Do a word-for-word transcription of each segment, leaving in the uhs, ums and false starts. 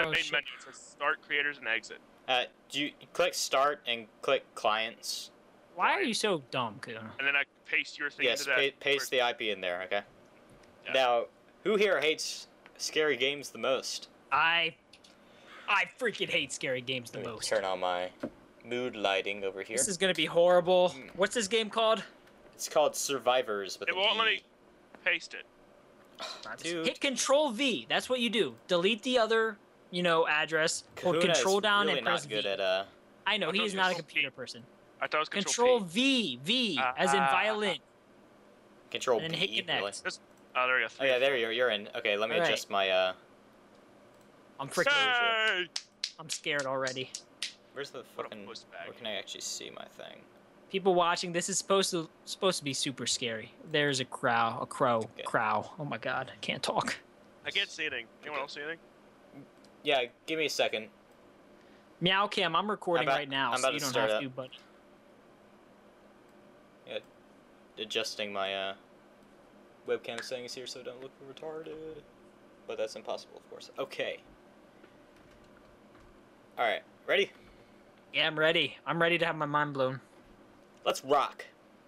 Oh, main shit. menu. It says start, creators, and exit. Uh, do you click start and click clients? Why are you so dumb, Kuna? And then I paste your thing Yes, into that. pa paste the I P in there, okay? Yeah. Now, who here hates scary games the most? I, I freaking hate scary games the Let me most. turn on my mood lighting over here. This is gonna be horrible. What's this game called? It's called Survivors with It an won't E. let me paste it. Dude, Hit Control V. That's what you do. Delete the other, you know, address. Hold Kahuna Control is down really and press not good V. at uh. I know I thought he's it not a was computer V. person. I thought it was Control Control P. V, V, Ah, as in ah, violin. Control And then B, hit connect. really? Just, oh, there you go. Oh yeah, there you're. You're in. Okay, let me Alright. adjust my uh. I'm freaking. Hey! I'm scared already. Where's the What a fucking? puss bag. Where can I actually see my thing? People watching, this is supposed to supposed to be super scary. There's a crow, a crow, Okay. crow. Oh my god, I can't talk. I can't see anything. Anyone else see anything? Yeah, give me a second. Meow Cam, I'm recording I'm about- right now, I'm so about you to don't start have up. to. But Adjusting my uh. webcam settings here so I don't look retarded. But that's impossible, of course. Okay. All right, ready? yeah, I'm ready. I'm ready to have my mind blown. Let's rock.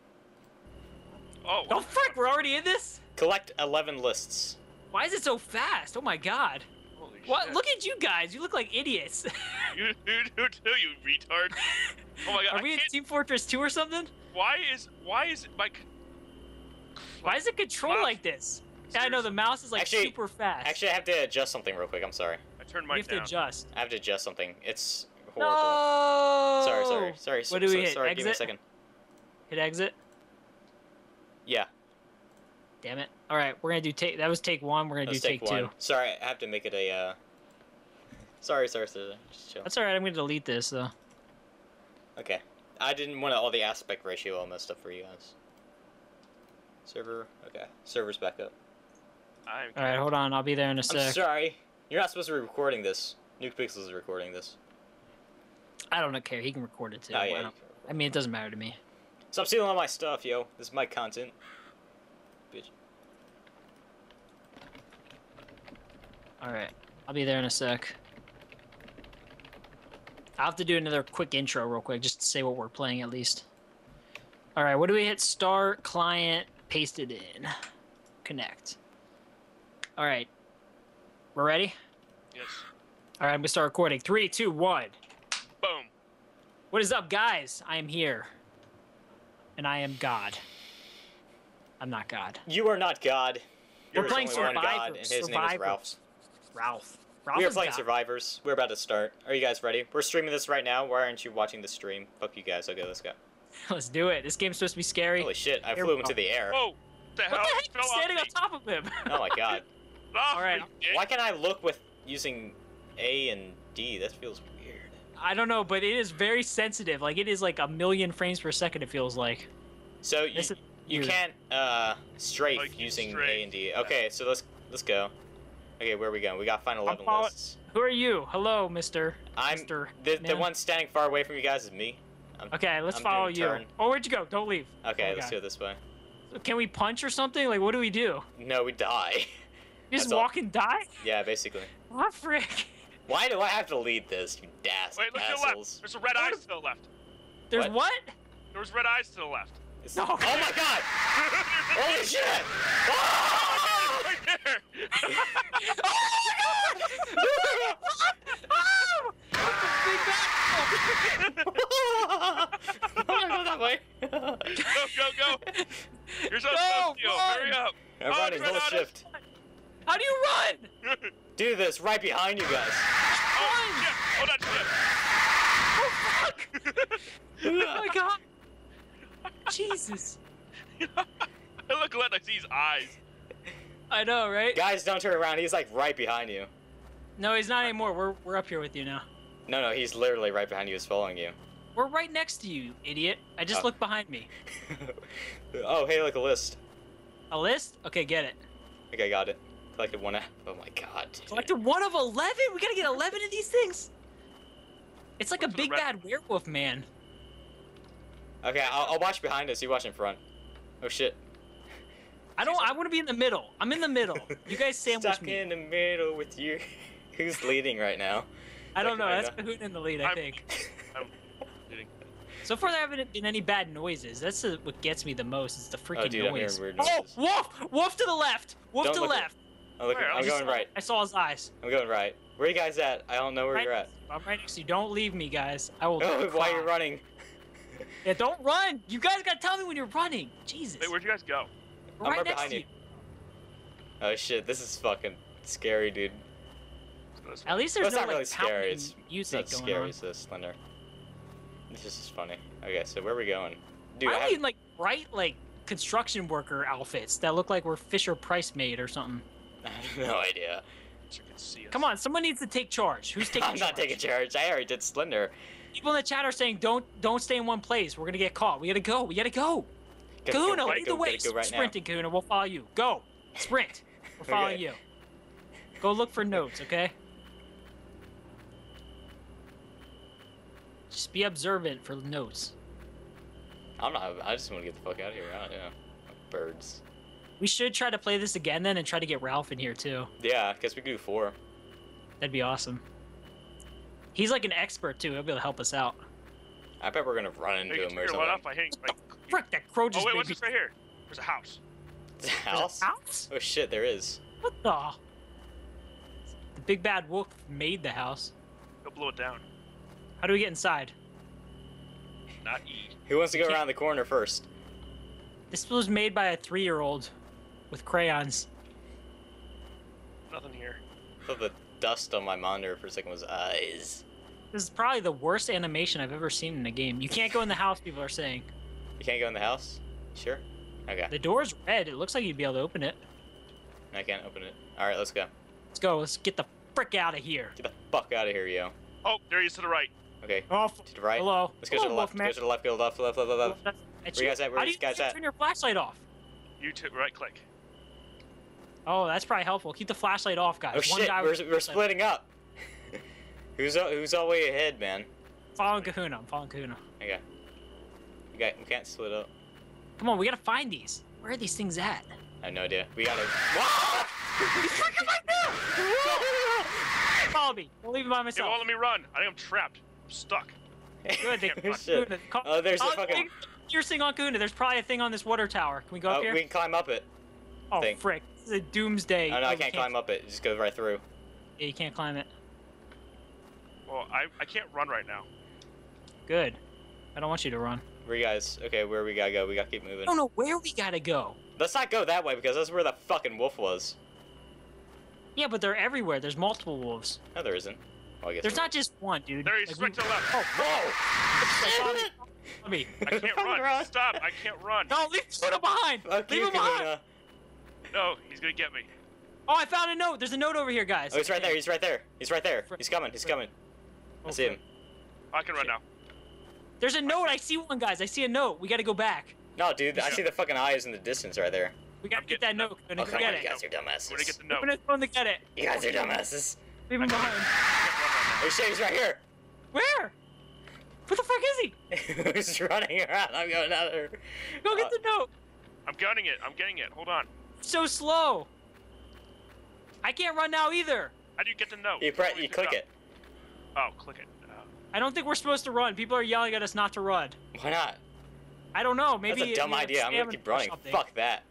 Oh, Oh frick, we're already in this. Collect eleven lists. Why is it so fast? Oh my god. holy What? shit. Look at you guys. You look like idiots. You, you do too, you retard. Oh my god. Are I we in can't- Team Fortress two or something? Why is why is it like? Why is it controlled Mouse. like this? Yeah, I know the mouse is like Actually- super fast. Actually, I have to adjust something real quick. I'm sorry. I turned you mine have to down. adjust. I have to adjust something. It's horrible. No. Sorry, sorry, sorry. What do we so- hit? Sorry, give me a Exit? second. Hit exit. Yeah, Damn it. All right, we're gonna do take. That was take one. We're gonna let's do take take, one. two. Sorry, I have to make it a. Uh... Sorry, sorry, sorry. Just chill. That's all right. I'm gonna delete this though. Okay. I didn't want all the aspect ratio all messed up for you guys. Server. Okay. Server's back up. I'm All right, hold on. I'll be there in a I'm sec. sorry. You're not supposed to be recording this. Nuke Pixels is recording this. I don't care. He can record it too. Oh I, yeah. don't- I mean, it doesn't matter to me. Stop stealing all my stuff, yo. This is my content. Bitch. All right, I'll be there in a sec. I'll have to do another quick intro real quick, just to say what we're playing at least. All right, what do we hit? Start, client, paste it in, connect. All right, we're ready? Yes. All right, I'm gonna start recording. Three, two, one. Boom. What is up, guys? I am here. And I am God. I'm not God. You are not God. We're There's playing only one God, Survivors. and his name is Survivors. Ralph. Ralph. Ralph We are is playing God. Survivors. We're about to start. Are you guys ready? We're streaming this right now. Why aren't you watching the stream? Fuck you guys. Okay, let's go. Let's do it. This game's supposed to be scary. Holy shit, I Here flew we into go. the air. Whoa. The hell? what the heck? Fell You're off standing me. on top of him. Oh my god. Off All right. me, dick. Why can't I look with using A and D? That feels weird. I don't know, but it is very sensitive. Like, it is like a million frames per second, it feels like. So you, This is you weird. can't uh strafe Like, using strafe. A and D. Okay, so let's let's go. Okay, where are we going? We got final eleven follow- lists. Who are you? Hello, Mister I'm Mister the the Man. one standing far away from you guys is me. I'm, Okay, let's I'm follow doing you. turn. Oh, where'd you go? Don't leave. Okay, Oh, let's God. go this way. Can we punch or something? Like, what do we do? No, we die. You just That's all. walk and die? Yeah, basically. What frick? Why do I have to lead this, you das Wait, look to the left. assholes? There's a red eyes to the left. There's What? what? There was red eyes to the left. It's- No. Oh my god! Holy shit! Ah! Right there. Oh! That's a big bat. I'm gonna go that way. Go, go, go. You're so Go, slow, Theo. run. Hurry up. I'm Oh, running, red hold eyes. shift. How do you run? Do this right behind you guys. Oh, shit. Hold on, shit. Oh, fuck. Oh, my God. Jesus. I look at I see his eyes. I know, right? Guys, don't turn around. He's like right behind you. No, he's not anymore. We're, we're up here with you now. No, no, he's literally right behind you. He's following you. We're right next to you, idiot. I just Oh. looked behind me. Oh, hey, look, a list. A list? Okay, get it. Okay, I got it. Collected one app. Oh my god. Collected one of eleven? We gotta get eleven of these things. It's like a What's the big red- bad werewolf man. Okay, I'll, I'll watch behind us. You watch in front. Oh shit. I don't. I want to be in the middle. I'm in the middle. You guys sandwich Stuck me. in the middle with you. Who's leading right now? I don't know. Kahuna? That's Kahuna in the lead, I I'm- think. I'm leading. So far, there haven't been any bad noises. That's the, what gets me the most. Is the freaking Oh, dude, I'm noise. hearing weird Oh, noises. wolf! Wolf to the left! Wolf Don't to the look at- left! I'm, looking, Where? I'm I going just- right. I saw his eyes. I'm going right. Where are you guys at? I don't know where Right you're at. next to you. I'm right next to you. Don't leave me, guys. I will. Oh, why are you cry. running? Yeah, don't run. You guys gotta tell me when you're running. Jesus. Wait, where'd you guys go? We're I'm right right next behind to you. Oh shit, this is fucking scary, dude. Let's go this way. At least Well, there's it's no not like really scary. pounding It's, it's music not going scary. on. It's just Slender. This is just funny. Okay, so where are we going? Dude, Why I are have- we in like bright like construction worker outfits that look like we're Fisher Price made or something? I have no idea. So you can see us. Come on, someone needs to take charge. Who's taking I'm charge? not taking charge. I already did Slender. People in the chat are saying don't don't stay in one place. We're gonna get caught. We gotta go. We gotta go. Gotta go Kahuna, right- lead the go- way. gotta go right now. Sprinting, Kahuna. We'll follow you. Go. Sprint. We're following Okay. you. Go look for notes, okay? Just be observant for notes. I'm not. I just want to get the fuck out of here. I don't know. Birds. We should try to play this again then and try to get Ralph in here too. Yeah, because we could do four. That'd be awesome. He's like an expert too. He'll be able to help us out. I bet we're gonna run Hey, into here, him or let something. off. I hate. Like, Frick, that crow just oh wait, made what's me- this right here? There's a house. There's a There's a house? house? Oh shit, there is. What the? The big bad wolf made the house. Go blow it down. How do we get inside? Not E. Who wants to go can't- around the corner first? This was made by a three-year-old with crayons. Nothing here. I thought the dust on my monitor for a second was eyes. This is probably the worst animation I've ever seen in a game. You can't go in the house, people are saying. You can't go in the house? Sure? Okay. The door's red. It looks like you'd be able to open it. I can't open it. Alright, let's go. Let's go. Let's get the frick out of here. Get the fuck out of here, yo. Oh, there he is to the right. Okay, Oh, to the right. hello. Let's go hello, to the left. Wolfman. Go to the left, go to the left, left, left, left, left. That's Where you guys at? Where How do you you guys at? turn your flashlight off? You t- right click. Oh, that's probably helpful. Keep the flashlight off, guys. Oh One shit, guy we're, with the we're flashlight. splitting up. who's all, who's all way ahead, man? Following Kahuna. I'm following Kahuna. Okay. We, got, we can't split up. Come on, we gotta find these. Where are these things at? I have no idea. We gotta. He's freaking right there! Follow me. Don't leave me by They myself. won't let me run. I think I'm trapped. I'm stuck. Good. They, Oh, Shit. Kahuna, call- Oh, there's a oh, fucking. big piercing on Kahuna. There's probably a thing on this water tower. Can we go up Oh, here? we can climb up it. Oh, thing. frick. This is a doomsday. Oh no, I you can't climb up it. It just goes right through. Yeah, you can't climb it. Well, I I can't run right now. Good. I don't want you to run. Where you guys? Okay, where we gotta go? We gotta keep I moving. don't know where we gotta go. Let's not go that way because that's where the fucking wolf was. Yeah, but they're everywhere. There's multiple wolves. No, there isn't. Well, I guess There's there not just one, dude. There he is, Like, right we- to the left. Oh, Whoa! Follow me. Follow me. I can't Fucking run. run. Stop! I can't run. No, leave Kahuna behind. Fuck leave you, him behind. Kahuna. No, he's gonna get me. Oh, I found a note. There's a note over here, guys. Oh, he's right there. He's right there. He's right there. He's coming. He's coming. I see him. I can run now. There's a note. I see one, guys. I see a note. We gotta go back. No, dude. I Yeah. see the fucking eyes in the distance right there. We gotta I'm get getting that that. note. Oh, Kahuna. come Go on, get you it. guys are I'm gonna dumbasses. get the note. Open his phone to get it. You guys are dumbasses. Leave him I can't- behind. I can't run right Oh shit, he's right here. Where? What the fuck is he? Who's running around? I'm going out there. Go get Uh, the note. now. I'm gunning it. I'm getting it. Hold on. So slow. I can't run now either. How do you get the note? You, pre- How do you do click that? it. Oh, click it. Uh, I don't think we're supposed to run. People are yelling at us not to run. Why not? I don't know. Maybe That's a dumb we have idea. I'm gonna stamina keep or running. something. Fuck that.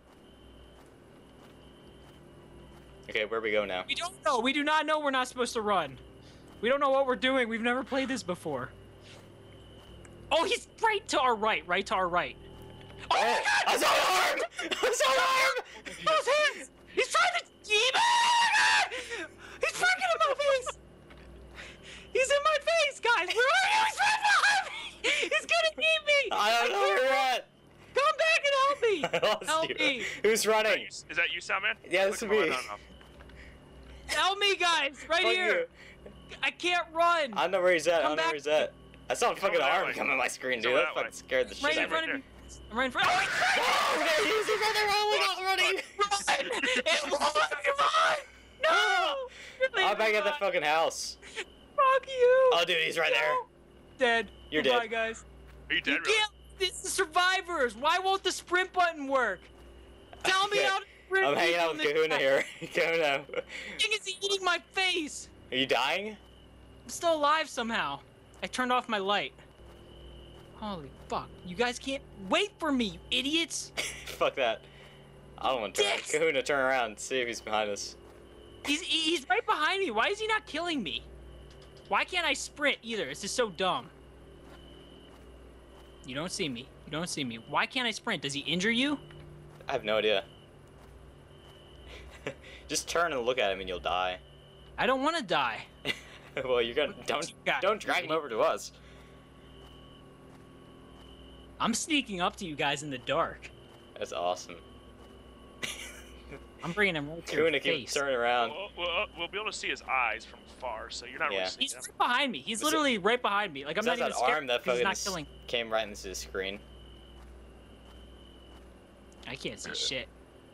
Okay, where we go now? We don't know. We do not know we're not supposed to run. We don't know what we're doing. We've never played this before. Oh, he's right to our right. Right to our right. Oh, my God! I saw an arm! I saw an arm! Those hands! He's trying to keep it! He's freaking in my face! He's in my face, guys! Where are you? He's right behind me! He's gonna eat me! I don't know where you're at. Come back and help me! I lost Help you. me! Who's is, that running? you, is that you, Soundman? Yeah, this Click is the me. button on off. Help me, guys! Right Fuck here! you. I can't run! I don't know where he's at. I Come don't know back. where he's at. I saw a He's fucking over that arm way. come on my screen, He's dude. over That that fucking way. scared the shit right in out of front me. of me. I'm right in front. Oh, he's Oh, there he is. He's right there. Oh my god, running. run! It won't come on! No! I'm back at the fucking house. Fuck you! Oh, dude, he's right there. No. Dead. You're Goodbye, dead. guys. Are you dead? You Really? can't. This is survivors. Why won't the sprint button work? Tell me Okay. how to sprint. I'm hanging people out with in the Kahuna chat. here. Kahuna. Thing is eating my face. Are you dying? I'm still alive somehow. I turned off my light. Holy fuck. You guys can't wait for me, you idiots! Fuck that. I don't want to turn Dicks! Kahuna, turn around and see if he's behind us. He's he's right behind me. Why is he not killing me? Why can't I sprint either? This is so dumb. You don't see me. You don't see me. Why can't I sprint? Does he injure you? I have no idea. Just turn and look at him and you'll die. I don't want to die. Well, you're gonna don't You got- don't drag him over to us. I'm sneaking up to you guys in the dark. That's awesome. I'm bringing him right to your Kahuna, keep face. turning around. We'll, we'll, we'll be able to see his eyes from far, so you're not Yeah. really seeing He's him. right behind me. He's Is it- literally right behind me. Like I'm Is not that even that scared arm that 'cause he's fucking not s- killing. came right into the screen? I can't see shit.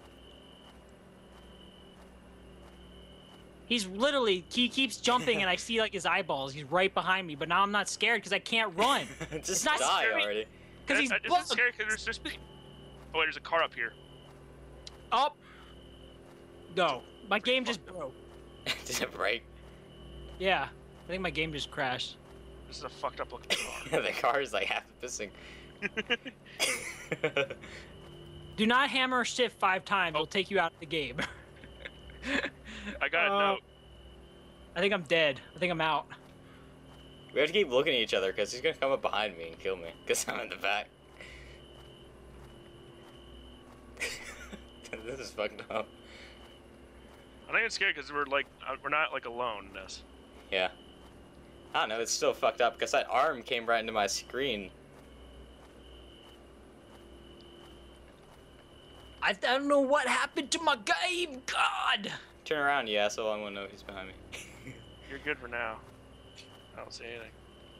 He's literally, he keeps jumping and I see like his eyeballs. He's right behind me, but now I'm not scared because I can't run. Just not die scary. already. Because he's Uh, It's bugged. scary because there's just... Oh, wait, there's a car up here. Up. No, my game just broke. Did it break? Yeah, I think my game just crashed. This is a fucked up looking car. The car is like half pissing. Do not hammer shift five times. It'll take you out of the game. I got a Uh, note. I think I'm dead. I think I'm out. We have to keep looking at each other because he's gonna come up behind me and kill me because I'm in the back. This is fucked up. I think it's scary because we're like uh, we're not like alone in this. Yeah. I don't know, it's still fucked up because that arm came right into my screen. I, I don't know what happened to my game. God. Turn around, you asshole. I want to know who's behind me. You're good for now. I don't see anything.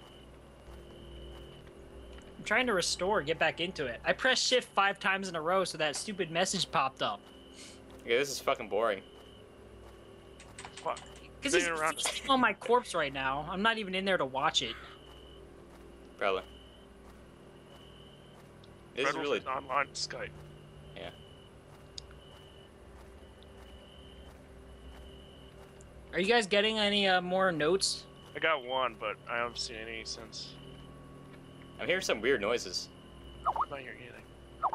I'm trying to restore, get back into it. I pressed shift five times in a row so that stupid message popped up. Okay, this is fucking boring. Fuck. Because he's Bring it around. he's on my corpse right now. I'm not even in there to watch it. Probably. This Red is Wolf really... is online Skype. Yeah. Are you guys getting any uh, more notes? I got one, but I haven't seen any since. I'm hearing some weird noises. I'm not hearing anything.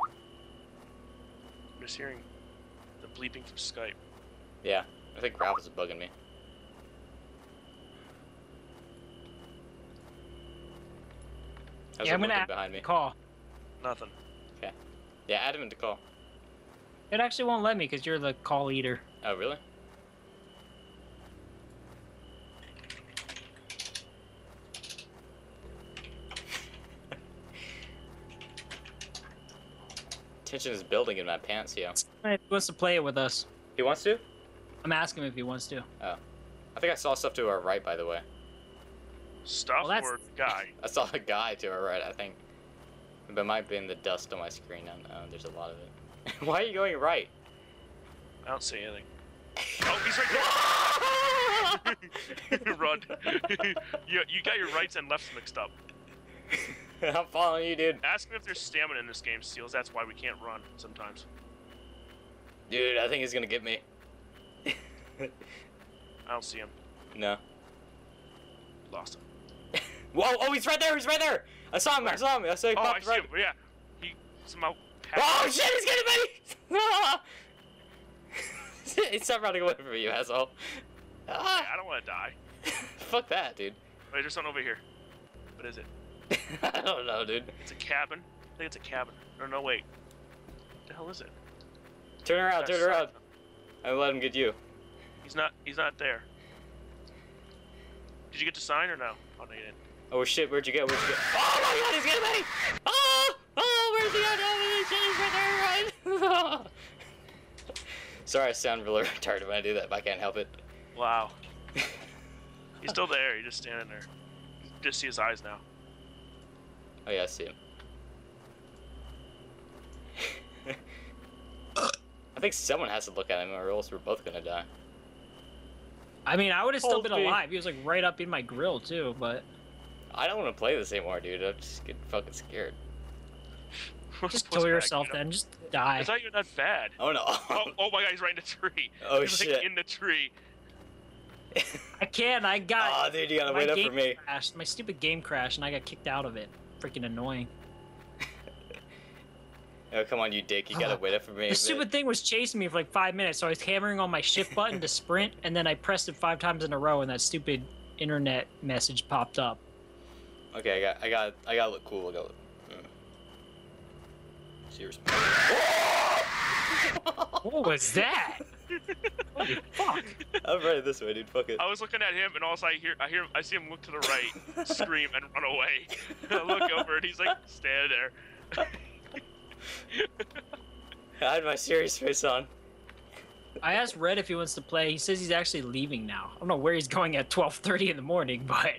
I'm just hearing the bleeping from Skype. Yeah, I think Ralph is bugging me. How's Yeah, it I'm gonna looking add behind me? call. Nothing. Yeah, add him into call. It actually won't let me because you're the call leader. Oh, really? Tension is building in my pants, yo. He wants to play it with us. He wants to? I'm asking him if he wants to. I think I saw stuff to our right, by the way. Stuff Well, that's- or guy? I saw a guy to our right, I think. But it might be in the dust on my screen. I don't know. There's a lot of it. Why are you going right? I don't see anything. Oh, he's right there! Run. you, you got your rights and lefts mixed up. I'm following you, dude. Ask him if there's stamina in this game, Steels. That's why we can't run sometimes. Dude, I think he's gonna get me. I don't see him. No. Lost him. Whoa! Oh, he's right there! He's right there! I saw him! I saw him! I saw he Oh, I popped see right. him. Yeah. He somehow Oh shit! He's getting me! Ah! Stop running away from me, you asshole! Ah! I don't want to die. Fuck that, dude. Wait, there's something over here. What is it? I don't know, dude. It's a cabin. I think it's a cabin. No, no, wait. What the hell is it? Turn around, That's turn around. something. I let him get you. He's not. He's not there. Did you get the sign or no? Oh no, you didn't. Oh shit! Where'd you go? Where'd you go? Oh my god! He's getting me! Oh! Oh! Where's he at? Oh shit! He's right there! Right. Sorry, I sound really retarded when I do that, but I can't help it. Wow. He's still there. He's just standing there. You just see his eyes now. Oh yeah, I see him. I think someone has to look at him, or else we're both gonna die. I mean, I would have still Hold been me. alive. He was like right up in my grill too, but I don't want to play this anymore, dude. I'm just getting fucking scared. What's- just what's kill back, yourself you know? then. Just die. I thought you were not bad. Oh no. Oh, oh my god, he's right in the tree. Oh, he's shit. like in the tree. I can't. I got. Oh, dude, you gotta my wait up game for me. Crashed. My stupid game crashed, and I got kicked out of it. Freaking annoying. Oh, come on, you dick. You gotta wait up for me. The stupid thing was chasing me for like five minutes, so I was hammering on my shift button to sprint, and then I pressed it five times in a row, and that stupid internet message popped up. Okay, I got, I got, I gotta look cool. I gotta look. Mm. Serious. What was that? Holy fuck! I'm running this way, dude. Fuck it. I was looking at him, and also I hear, I hear, I see him look to the right, scream, and run away. I look over, and he's like standing there. I had my serious face on. I asked Red if he wants to play. He says he's actually leaving now. I don't know where he's going at twelve thirty in the morning, but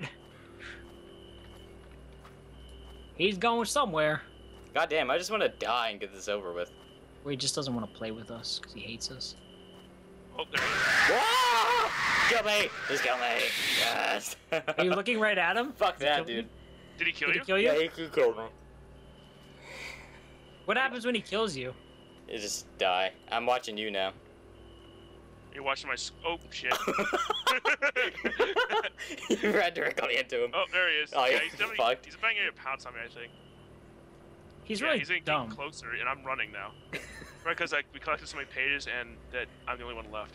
he's going somewhere. God damn, I just want to die and get this over with. Or he just doesn't want to play with us because he hates us. Oh, there he is. Whoa! Kill me! Just kill me! Yes! Are you looking right at him? Fuck Did he that, kill dude. you? Did he kill Did you? he kill you? Yeah, he could kill me. What happens when he kills you? You just die. I'm watching you now. You're watching my. S oh shit. You ran directly into him. Oh, there he is. Oh, yeah, yeah, he's definitely. fucked. He's banging a pounce on me, I think. He's yeah, really he's getting dumb. closer, and I'm running now. Right, because like we collected so many pages, and that I'm the only one left.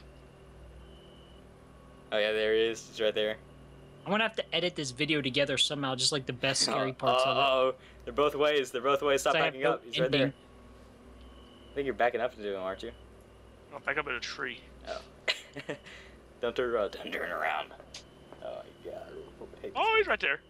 Oh yeah, there he is. He's right there. I'm gonna have to edit this video together somehow, just like the best scary parts uh, of it. Oh, they're both ways. They're both ways. Stop So I have backing no up. He's right there. ending. I think you're backing up to do him, aren't you? I'll back up in a tree. Oh. Don't turn around. Don't turn around. Oh my god. Oh, he's right there.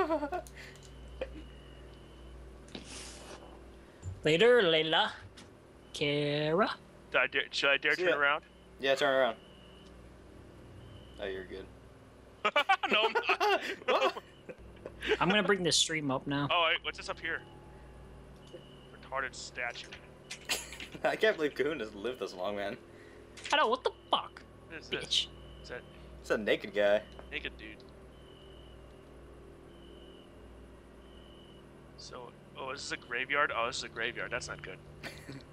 Later, Layla. Kara. Did I dare, should I dare See turn ya. around? Yeah, turn around. Oh, you're good. No, I'm not. I'm gonna bring this stream up now. Oh, wait, what's this up here? Retarded statue. I can't believe Goon has lived this long, man. I know, what the fuck? What is this? Bitch. Is that It's a naked guy. naked dude? So, oh, this is a graveyard? Oh, this is a graveyard. That's not good. I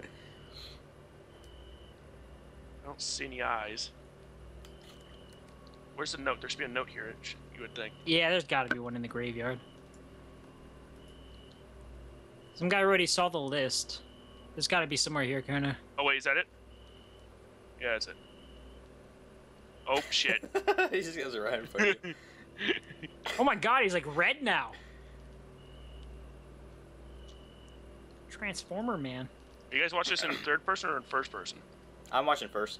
don't see any eyes. Where's the note? There should be a note here, it should- you would think. Yeah, there's gotta be one in the graveyard. Some guy already saw the list. There's gotta be somewhere here, kinda. Oh, wait, is that it? Yeah, that's it. Oh, shit. He just goes right in front of you. Oh my god, he's like red now. Transformer man. You guys watch this in third person or in first person? I'm watching first.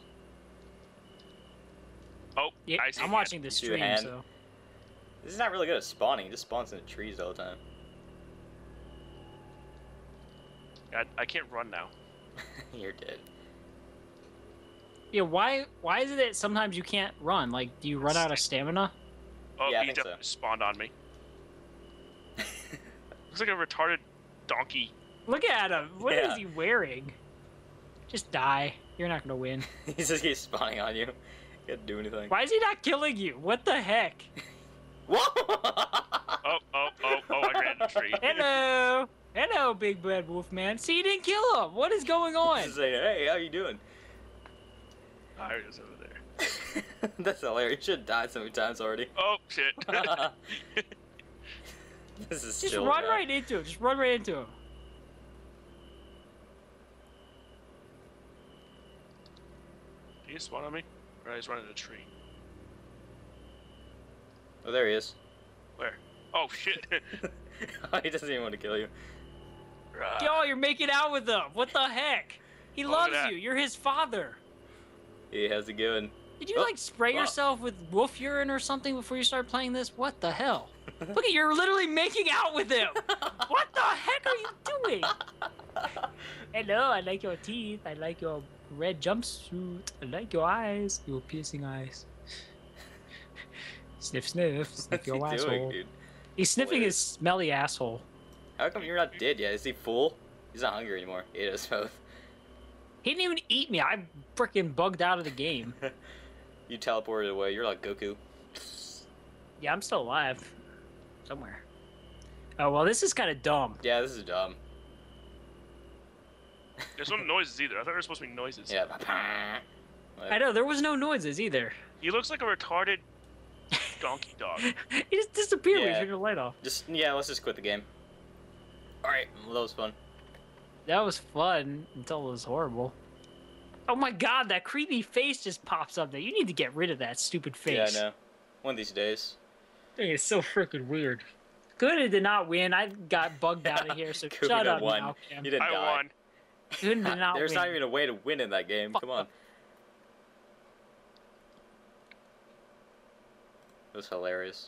Oh, Yeah, I see. I'm watching the See the stream, hand? so. This is not really good at spawning. He just spawns in the trees all the time. I, I can't run now. You're dead. Yeah, why why is it that sometimes you can't run? Like, do you run out of stamina? Oh, Yeah, I he think so. definitely spawned on me. Looks like a retarded donkey. Look at him. What is Yeah. he wearing? Just die. You're not gonna win. He just keeps spawning on you. You can't do anything. Why is he not killing you? What the heck? Whoa! Oh, oh, oh, oh, I ran in the tree. Hello. Hello, big bad wolf man. See, you didn't kill him. What is going on? Just say, hey, how you doing? Oh, there he is over there. That's hilarious. You should have died so many times already. Oh, shit. This is Just chill, run guy. right into him. Just run right into him. Did he spawn on me? Or I just run in a tree? Oh, there he is. Where? Oh, shit. He doesn't even want to kill you. Rah. Yo, you're making out with him. What the heck? He Look at loves that. you. You're his father. He has it going. Did you Oh, like spray wow. yourself with wolf urine or something before you started playing this? What the hell? Look at you're literally making out with him. What the heck are you doing? Hello, I like your teeth. I like your red jumpsuit. I like your eyes. Your piercing eyes. Sniff, sniff. Sniff What's he your asshole. doing, dude? He's sniffing his Hilarious. smelly asshole. How come you're not dead yet? Is he full? He's not hungry anymore. He ate us both. He didn't even eat me. I freaking bugged out of the game. You teleported away. You're like Goku. Yeah, I'm still alive. Somewhere. Oh, well, this is kind of dumb. Yeah, this is dumb. There's no noises either. I thought there were supposed to be noises. Yeah. I know, there was no noises either. He looks like a retarded donkey dog. He just disappeared when Yeah. you turned the light off. Just yeah, let's just quit the game. All right, well, that was fun. That was fun until it was horrible. Oh my god, that creepy face just pops up there. You need to get rid of that stupid face. Yeah, I know. One of these days. Thing is so freaking weird. Good did not win. I got bugged out of here, so Kuda shut up won. now, Cam. You didn't I die. won. Good did not There's win. not even a way to win in that game. Fuck Come on. up. It was hilarious.